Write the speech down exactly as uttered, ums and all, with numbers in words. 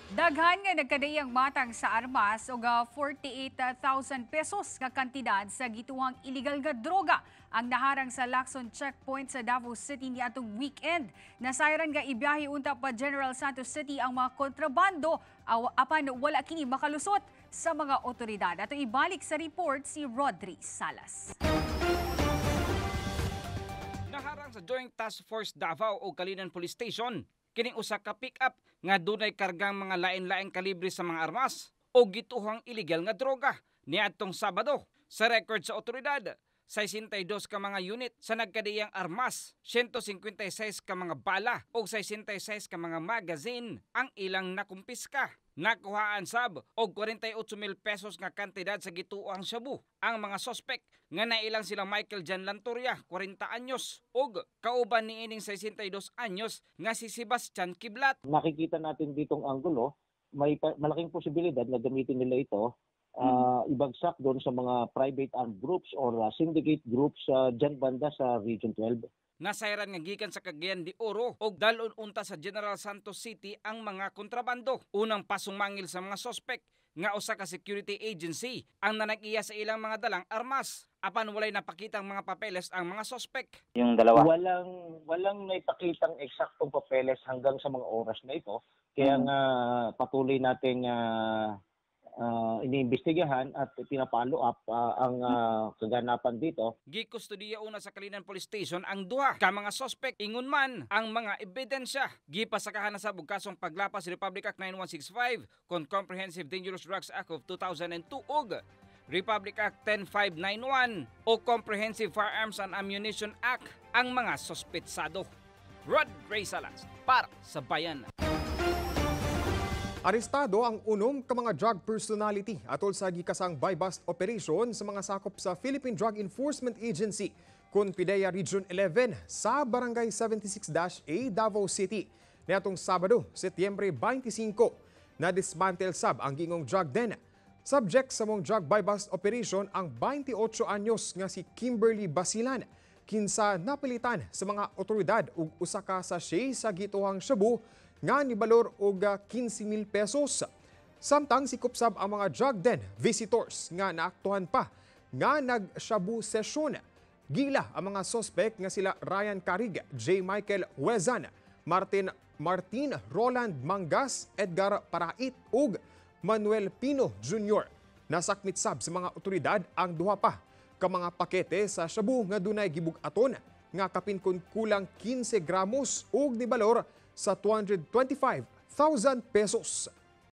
Daghan nga nagkadayang matang sa armas og forty-eight thousand pesos nga kantidad sa gituohang illegal nga droga ang naharang sa Lacson checkpoint sa Davao City niadtong weekend. Nasayran nga ibiyahe unta pa General Santos City ang mga kontrabando aw apan wala kini makalusot sa mga otoridad. Ato ibalik sa report si Rodri Salas. Naharang sa Joint Task Force Davao o Kalinan Police Station kining usa ka pick-up nga dunay kargang mga lain-laing kalibre sa mga armas o gituohang illegal nga droga niadtong Sabado. Sa record sa otoridad, sixty-two ka mga unit sa nagkadiyang armas, one hundred fifty-six ka mga bala o sixty-six ka mga magazine ang ilang nakumpiska. Nakuhaan sab og forty-eight mil pesos nga kantidad sa gituohang Shabu ang mga suspek nga nailang sila Michael Jan Lantoria, forty anyos, ug kauban niining sixty-two anyos nga si Sebastian Kiblat. Nakikita natin ditong anggulo, may malaking posibilidad na gamitin nila ito uh, ibagsak doon sa mga private armed groups or uh, syndicate groups uh, dyan banda sa Region twelve. Nasayran nga gikan sa Cagayan de Oro og dalon unta sa General Santos City ang mga kontrabando. Unang pasumangil sa mga sospek nga usa ka security agency ang nanag-iya sa ilang mga dalang armas. Apan walay napakitang mga papeles ang mga sospek. Yung dalawa, walang walang naipakitang eksaktong papeles hanggang sa mga oras na ito. Kaya nga patuloy nating uh, Uh, iniimbestigahan at pinapalo up uh, ang uh, kaganapan dito. Gikustudiya una sa Kalinan Police Station ang duha ka mga sospek ingon man ang mga ebidensya. Gipasakahan na sa bugkasong paglapas Republic Act ninety-one sixty-five kon Comprehensive Dangerous Drugs Act of two thousand two ug Republic Act ten five ninety-one o Comprehensive Firearms and Ammunition Act ang mga sospetsado. Rod Ray Salas para sa Bayan. Arestado ang unom ka mga drug personality atol sa gikasang buy-bust operation sa mga sakop sa Philippine Drug Enforcement Agency kun PIDEA Region eleven sa Barangay seventy-six A, Davao City. Niatong Sabado, Setyembre twenty-five, na-dismantle sab ang gingong drug den. Subject sa mong drug buy-bust operation ang twenty-eight anyos nga si Kimberly Basilan, kinsa napilitan sa mga otoridad ug usa ka sachet sa gituohang Shabu nga nibalor og fifteen mil pesos. Samtang sikupsab ang mga drug den visitors nga naaktuhan pa nga nag-Shabu session. Gila ang mga suspect nga sila Ryan Carig, J. Michael Huezan, Martin Martin Roland Mangas, Edgar Parait ug Manuel Pino Junior Nasakmit sab sa mga otoridad ang duha pa ka mga pakete sa Shabu nga dunay gibug-aton nga kapin kun kulang fifteen gramos ug nibalor sa two hundred twenty-five thousand pesos.